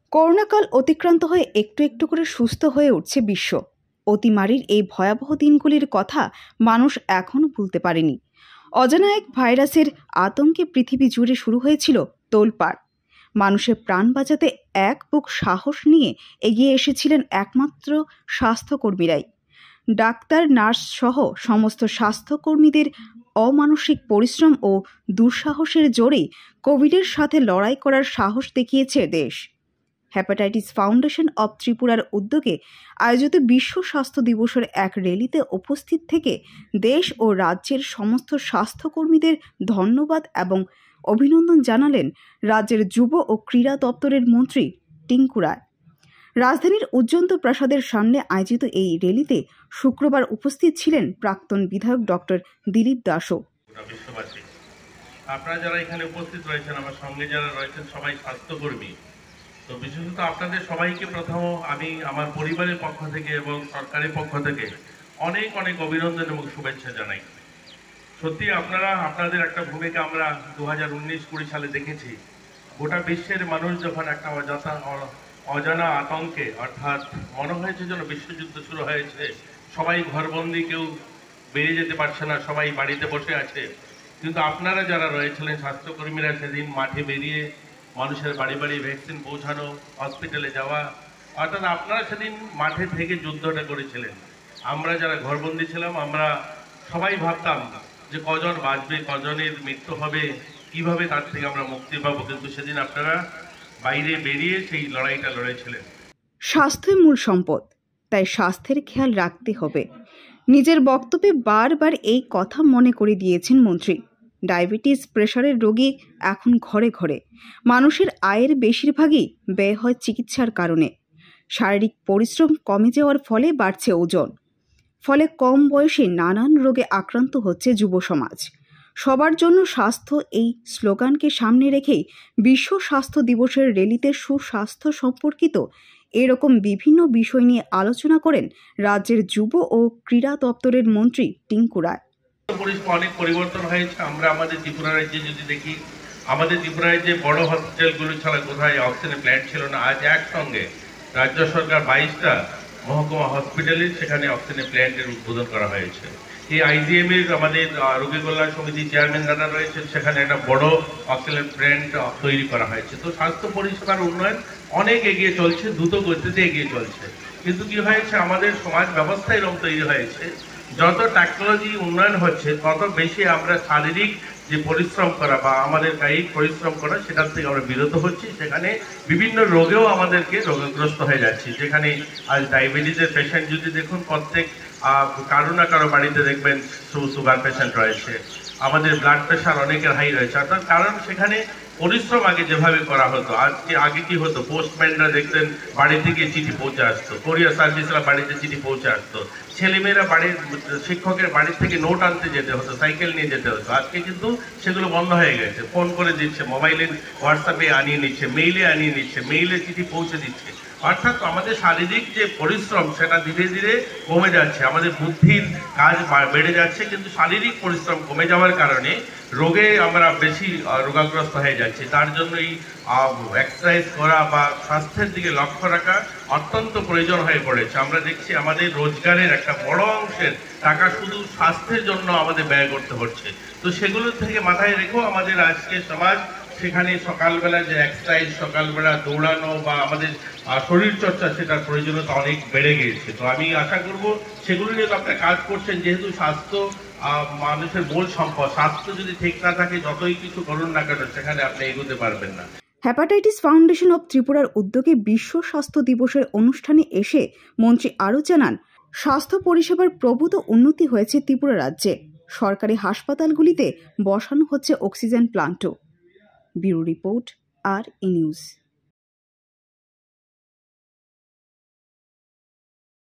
করোনাকাল অতিক্রান্ত হয়ে একটু একটু করে সুস্থ হয়ে উঠছে বিশ্ব। অতিমারির এই ভয়াবহ দিনগুলির কথা মানুষ এখনও ভুলতে পারেনি। অজানা এক ভাইরাসের আতঙ্কে পৃথিবী জুড়ে শুরু হয়েছিল তোলপাড়। মানুষের প্রাণ বাঁচাতে এক বুক সাহস নিয়ে এগিয়ে এসেছিলেন একমাত্র স্বাস্থ্যকর্মীরাই। ডাক্তার, নার্স সহ সমস্ত স্বাস্থ্যকর্মীদের অমানসিক পরিশ্রম ও দুঃসাহসের জোরেই কোভিডের সাথে লড়াই করার সাহস দেখিয়েছে দেশ। হেপাটাইটিস ফাউন্ডেশন অব ত্রিপুরার উদ্যোগে আয়োজিত বিশ্ব স্বাস্থ্য দিবসের এক র্যালিতে উপস্থিত থেকে দেশ ও রাজ্যের সমস্ত স্বাস্থ্যকর্মীদের ধন্যবাদ এবং অভিনন্দন জানালেন রাজ্যের যুব ও ক্রীড়া দপ্তরের মন্ত্রী টিঙ্কু রায়। রাজধানীর উজ্জন্ত প্রাসাদের সামনে আয়োজিত এই র্যালিতে শুক্রবার উপস্থিত ছিলেন প্রাক্তন বিধায়ক ডক্টর দিলীপ দাসও। আপনারা যারা এখানে উপস্থিত রয়েছেন, আমার সঙ্গে যারা রয়েছেন সবাই স্বাস্থ্যকর্মী, তো বিশেষত আপনাদের সবাইকে প্রথম আমি আমার পরিবারের পক্ষ থেকে এবং সরকারের পক্ষ থেকে অনেক অনেক অভিনন্দন এবং শুভেচ্ছা জানাই। সত্যি আপনাদের একটা ভূমিকা আমরা 2019-20 সালে দেখেছি। গোটা বিশ্বের মানুষ যখন একটা অজানা আতঙ্কে, অর্থাৎ মনে হয়েছে যেন বিশ্বযুদ্ধ শুরু হয়েছে, সবাই ঘরবন্দি, কেউ বেরিয়ে যেতে পারছে না, সবাই বাড়িতে বসে আছে, কিন্তু আপনারা যারা রয়েছিলেন স্বাস্থ্যকর্মীরা সেদিন মাঠে বেরিয়ে মানুষের বাড়ি বাড়ি ভ্যাকসিন পৌঁছানো, হসপিটালে যাওয়া, অর্থাৎ আপনারা সেদিন মাঠে থেকে যুদ্ধটা করেছিলেন। আমরা যারা ঘরবন্দি ছিলাম, আমরা সবাই ভাবতাম যে কজন বাঁচবে, কজনের মৃত্যু হবে, কিভাবে তার থেকে আমরা মুক্তি পাবো, কিন্তু সেদিন আপনারা বাইরে বেরিয়ে সেই লড়াইটা লড়েছিলেন। স্বাস্থ্যই মূল সম্পদ, তাই স্বাস্থ্যের খেয়াল রাখতে হবে। নিজের বক্তব্যে বারবার এই কথা মনে করে দিয়েছেন মন্ত্রী। ডায়াবেটিস, প্রেশারের রোগী এখন ঘরে ঘরে। মানুষের আয়ের বেশিরভাগই ব্যয় হয় চিকিৎসার কারণে। শারীরিক পরিশ্রম কমে যাওয়ার ফলে বাড়ছে ওজন, ফলে কম বয়সে নানান রোগে আক্রান্ত হচ্ছে যুব সমাজ। সবার জন্য স্বাস্থ্য, এই স্লোগানকে সামনে রেখেই বিশ্ব স্বাস্থ্য দিবসের র্যালিতে সুস্বাস্থ্য সম্পর্কিত এরকম বিভিন্ন বিষয় নিয়ে আলোচনা করেন রাজ্যের যুব ও ক্রীড়া দপ্তরের মন্ত্রী টিঙ্কু রায়। অনেক পরিবর্তন হয়েছে। আমরা আমাদের ত্রিপুরা রাজ্যে যদি দেখি, আমাদের ত্রিপুরা রাজ্যে বড় হসপিটালগুলো ছাড়া কোথায় অক্সিজেন প্ল্যান্ট ছিল না। আজ একসঙ্গে রাজ্য সরকার 22টা মহকুমা হসপিটালে সেখানে অক্সিজেন প্ল্যান্টের উদ্বোধন করা হয়েছে। এই আইজিএম এর আমাদের রোগী কল্যাণ সমিতির চেয়ারম্যান যারা রয়েছেন, সেখানে একটা বড় অক্সিজেন প্ল্যান্ট তৈরি করা হয়েছে। তো স্বাস্থ্য পরিষেবার উন্নয়ন অনেক এগিয়ে চলছে, দ্রুত গতিতে এগিয়ে চলছে। কিন্তু কি হয়েছে, আমাদের সমাজ ব্যবস্থা এরকম তৈরি হয়েছে, যত টেকনোলজি উন্নয়ন হচ্ছে তত বেশি আমরা শারীরিক যে পরিশ্রম করা বা আমাদের কায়িক পরিশ্রম করা, সেটার থেকে আমরা বিরত হচ্ছি। সেখানে বিভিন্ন রোগেও আমাদেরকে রোগগ্রস্ত হয়ে যাচ্ছি। যেখানে আজ ডায়াবেটিসের পেশেন্ট যদি দেখুন, প্রত্যেক কারো না কারো বাড়িতে দেখবেন সুগার পেশেন্ট রয়েছে। আমাদের ব্লাড প্রেশার অনেকের হাই রয়েছে, অর্থাৎ কারণ সেখানে পরিশ্রম আগে যেভাবে করা হতো, আগে কি হতো, পোস্টম্যানরা দেখতেন বাড়ি থেকে চিঠি পৌঁছে আসতো, কোরিয়ার সার্ভিসরা বাড়িতে চিঠি পৌঁছে আসতো, ছেলেমেয়েরা বাড়ির শিক্ষকের বাড়ির থেকে নোট আনতে যেতে হতো, সাইকেল নিয়ে যেতে হতো। আজকে কিন্তু সেগুলো বন্ধ হয়ে গেছে, ফোন করে দিচ্ছে, মোবাইলের হোয়াটসঅ্যাপে আনিয়ে নিচ্ছে, মেইলে আনিয়ে নিচ্ছে, মেইলে চিঠি পৌঁছে দিচ্ছে। অর্থাৎ আমাদের শারীরিক যে পরিশ্রম সেটা ধীরে ধীরে কমে যাচ্ছে, আমাদের বুদ্ধির কাজ বেড়ে যাচ্ছে, কিন্তু শারীরিক পরিশ্রম কমে যাওয়ার কারণে রোগে আমরা বেশি রোগাগ্রস্ত হয়ে যাচ্ছি। তার জন্য এই এক্সারসাইজ করা বা স্বাস্থ্যের দিকে লক্ষ্য রাখা অত্যন্ত প্রয়োজন হয়ে পড়েছে। আমরা দেখছি আমাদের রোজগারের একটা বড় অংশের টাকা শুধু স্বাস্থ্যের জন্য আমাদের ব্যয় করতে হচ্ছে। তো সেগুলো থেকে মাথায় রেখেও আমাদের আজকে সমাজ, সেখানে সকালবেলা যে এক্সারসাইজ, সকালবেলা দৌড়ানো বা আমাদের শরীর চর্চা, সেটার প্রয়োজনীয়তা অনেক বেড়ে গিয়েছে। তো আমি আশা করব সেগুলো নিয়ে আপনারা কাজ করছেন, যেহেতু স্বাস্থ্য মানুষের মূল সম্পদ। স্বাস্থ্য যদি ঠিক না থাকে, যতই কিছু করুন না কেন, সেখানে আপনি এগোতে পারবেন না। হেপাটাইটিস ফাউন্ডেশন অব ত্রিপুরার উদ্যোগে বিশ্ব স্বাস্থ্য দিবসের অনুষ্ঠানে এসে মন্ত্রী আরও জানান, স্বাস্থ্য পরিষেবার প্রভূত উন্নতি হয়েছে ত্রিপুরা রাজ্যে। সরকারি হাসপাতালগুলিতে বসানো হচ্ছে অক্সিজেন প্লান্টও। ব্যুরো রিপোর্ট, আর ই নিউজ।